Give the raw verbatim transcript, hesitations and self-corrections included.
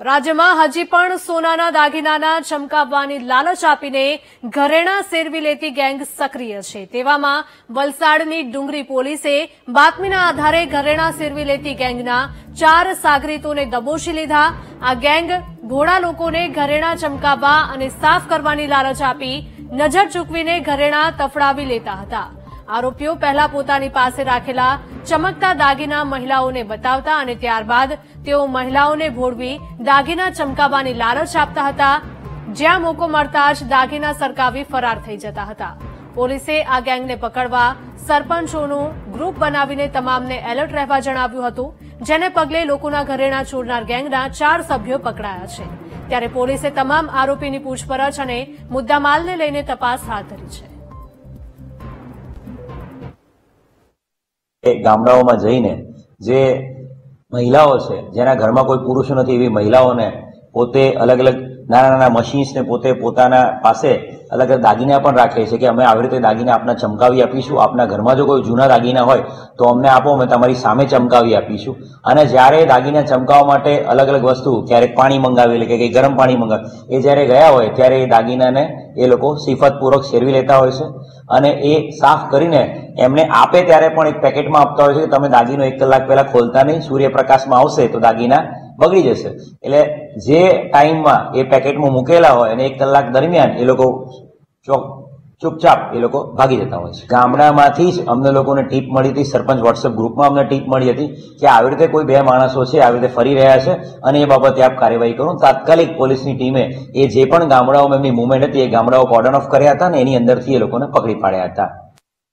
રાજ્યમાં હજી પણ સોનાના દાગીનાના ચમકાવવાની લાલચ આપીને ઘરેણા સેરવી લેતી ગેંગ સક્રિય છે. તેવામાં વલસાડની ડુંગરી પોલીસે બાતમીના આધારે ઘરેણા સેરવી લેતી ગેંગના ચાર સાગરીતોને દબોચી લીધા. આ ગેંગ ભોળા લોકોને ઘરેણા ચમકાવવા અને સાફ કરવાની લાલચ આપી નજર ચૂકવીને ઘરેણા તફડાવી લેતા હતા. આરોપીઓ પહેલા પોતાની પાસે રાખેલા ચમકતા દાગીના મહિલાઓને બતાવતા અને ત્યારબાદ તેઓ મહિલાઓને ભોળવી દાગીના ચમકાવવાની લાલચ આપતા હતા. જ્યાં મોકો મળતા જ દાગીના સરકાવી ફરાર થઈ જતા હતા. પોલીસે આ ગેંગને પકડવા સરપંચોનું ગ્રુપ બનાવીને તમામને એલર્ટ રહેવા જણાવ્યું હતું, જેને પગલે લોકોના ઘરેણા ચોરનાર ગેંગના ચાર સભ્યો પકડાયા છે. ત્યારે પોલીસે તમામ આરોપીની પૂછપરછ અને મુદ્દામાલને લઈને તપાસ હાથ ધરી છે. ગામડાઓમાં જઈને જે મહિલાઓ છે, જેના ઘરમાં કોઈ પુરુષ નથી, એવી મહિલાઓને પોતે અલગ અલગ નાના નાના મશીન્સ ને પોતે પોતાના પાસે અલગ અલગ દાગીના પણ રાખે છે કે અમે આવી રીતે દાગીના આપને ચમકાવી આપીશું. આપના ઘરમાં જો કોઈ જૂના દાગીના હોય તો અમને આપો, અમે તમારી સામે ચમકાવી આપીશું. અને જ્યારે દાગીના ચમકાવવા માટે અલગ અલગ વસ્તુ, ક્યારેક પાણી મંગાવી લે કે કંઈ ગરમ પાણી મંગાવે, એ જ્યારે ગયા હોય ત્યારે એ દાગીનાને એ લોકો સિફતપૂર્વક સેરવી લેતા હોય છે અને એ સાફ કરીને એમને આપે ત્યારે પણ એક પેકેટમાં આપતા હોય છે કે તમે દાગીનો એક કલાક પહેલા ખોલતા નહીં, સૂર્યપ્રકાશમાં આવશે તો દાગીના બગડી જશે. એટલે જે ટાઈમમાં એ પેકેટમાં મૂકેલા હોય અને એક કલાક દરમિયાન એ લોકો ચૂપચાપ એ લોકો ભાગી જતા હોય છે. ગામડામાંથી જ અમને લોકોને ટીપ મળી હતી, સરપંચ વોટ્સએપ ગ્રુપમાં અમને ટીપ મળી હતી કે આવી રીતે કોઈ બે માણસો છે આવી રીતે ફરી રહ્યા છે અને એ બાબતે આપ કાર્યવાહી કરો. તાત્કાલિક પોલીસની ટીમે એ જે પણ ગામડાઓમાં એમની મુવમેન્ટ હતી એ ગામડાઓ કોર્ડન ઓફ કર્યા હતા અને એની અંદરથી એ લોકોને પકડી પાડ્યા હતા.